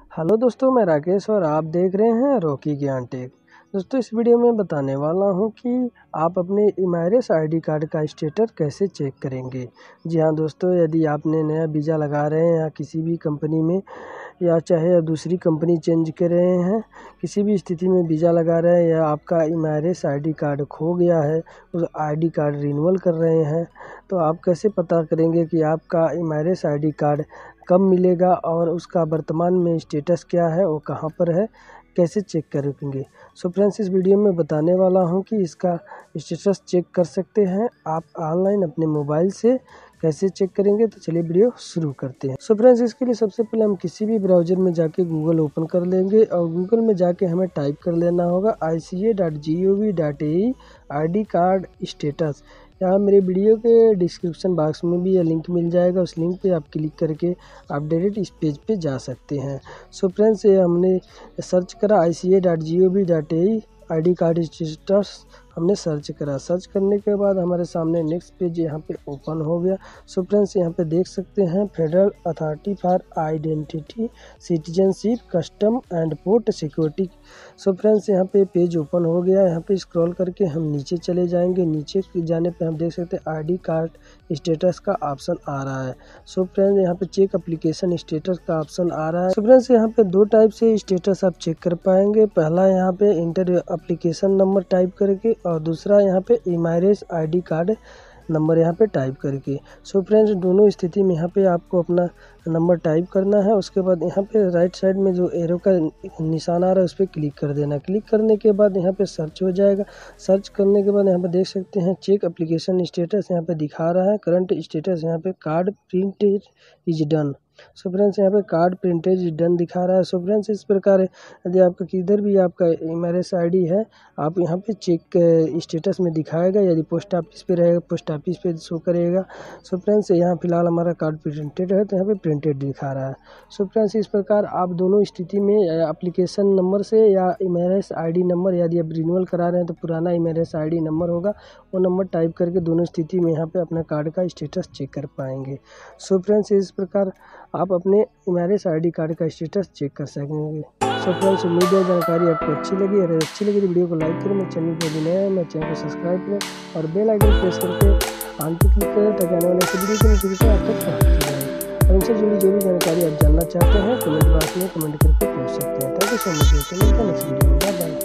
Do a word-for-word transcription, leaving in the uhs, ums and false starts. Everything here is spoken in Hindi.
हेलो दोस्तों, मैं राकेश और आप देख रहे हैं रॉकी ज्ञान टेक। दोस्तों, इस वीडियो में बताने वाला हूं कि आप अपने इमारस आईडी कार्ड का स्टेटस कैसे चेक करेंगे। जी हां दोस्तों, यदि आपने नया वीज़ा लगा रहे हैं या किसी भी कंपनी में या चाहे दूसरी कंपनी चेंज कर रहे हैं, किसी भी स्थिति में वीज़ा लगा रहे हैं या आपका इमारस आईडी कार्ड खो गया है, उस आईडी कार्ड रिन्यूअल कर रहे हैं, तो आप कैसे पता करेंगे कि आपका इमारस आईडी कार्ड कब मिलेगा और उसका वर्तमान में स्टेटस क्या है, वो कहाँ पर है, कैसे चेक करेंगे। सो फ्रेंड्स, इस वीडियो में बताने वाला हूँ कि इसका स्टेटस चेक कर सकते हैं आप ऑनलाइन अपने मोबाइल से। कैसे चेक करेंगे, तो चलिए वीडियो शुरू करते हैं। सो फ्रेंड्स, इसके लिए सबसे पहले हम किसी भी ब्राउज़र में जाके गूगल ओपन कर लेंगे और गूगल में जाके हमें टाइप कर लेना होगा I C A dot G O V dot A E I D card status. यहाँ मेरे वीडियो के डिस्क्रिप्शन बॉक्स में भी यह लिंक मिल जाएगा, उस लिंक पे आप क्लिक करके आप डायरेक्ट इस पेज पे जा सकते हैं। सो फ्रेंड्स, ये हमने सर्च करा I C A dot G O V dot A E I D card status, हमने सर्च करा। सर्च करने के बाद हमारे सामने नेक्स्ट पेज यहाँ पे ओपन हो गया। सो फ्रेंड्स, यहाँ पे देख सकते हैं federal authority for identity citizenship custom and port security. So friends, यहाँ पे पेज ओपन हो गया। यहाँ पे स्क्रॉल करके हम नीचे चले जाएंगे। नीचे जाने पे हम देख सकते हैं आईडी कार्ड स्टेटस का ऑप्शन आ रहा है। सो फ्रेंड्स, यहाँ पे चेक एप्लीकेशन स्टेटस का ऑप्शन आ रहा है। सो फ्रेंड्स, यहाँ पे दो टाइप से स्टेटस आप चेक कर पाएंगे। पहला यहाँ पे इंटर एप्लीकेशन नंबर टाइप करके और दूसरा यहाँ पे इमारस आईडी कार्ड नंबर यहाँ पे टाइप करके। सो फ्रेंड्स, दोनों स्थिति में यहाँ पे आपको अपना नंबर टाइप करना है। उसके बाद यहाँ पे राइट साइड में जो एरो का निशान आ रहा है उस पर क्लिक कर देना। क्लिक करने के बाद यहाँ पे सर्च हो जाएगा। सर्च करने के बाद यहाँ पे देख सकते हैं चेक एप्लीकेशन स्टेटस यहाँ पे दिखा रहा है। करंट स्टेटस यहाँ पे card printed is done. So friends, यहाँ पे कार्ड प्रिंटेज डन दिखा रहा है। सो फ्रेंड्स, इस प्रकार यदि आपका किधर भी आपका इमारस आईडी है, आप यहाँ पे चेक स्टेटस में दिखाएगा। यदि पोस्ट ऑफिस पे रहेगा, पोस्ट ऑफिस पे शो करेगा। सो फ्रेंड्स, यहाँ फिलहाल हमारा कार्ड प्रिंटेड है तो यहाँ पे प्रिंटेड दिखा रहा है। सो फ्रेंड्स, इस प्रकार आप दोनों स्थिति में एप्लीकेशन नंबर से या इमारस आईडी नंबर, यदि आप रिन्यूअल करा रहे हैं तो पुराना इमारस आईडी नंबर होगा, वो नंबर टाइप करके दोनों स्थिति में यहाँ पे अपना कार्ड का स्टेटस चेक कर पाएंगे। सो फ्रेंड्स, इस प्रकार आप अपने इमारस आईडी कार्ड का स्टेटस चेक कर सकेंगे। सो फ्रेंड्स, उम्मीद है जानकारी आपको अच्छी लगी। अगर अच्छी लगी तो वीडियो को लाइक करें, मेरे चैनल पर नया है मेरे चैनल को सब्सक्राइब करें और बेल आइकन प्रेस करके ऑल पे क्लिक करें ताकि आने वाले वीडियो की नोटिफिकेशन आप तक पहुँचती रहे। और इनसे जुड़ी जो भी जानकारी आप जानना चाहते हैं कमेंट बॉक्स में कमेंट करके पूछ सकते हैं। Thank you so much. Next video में बाय बाय।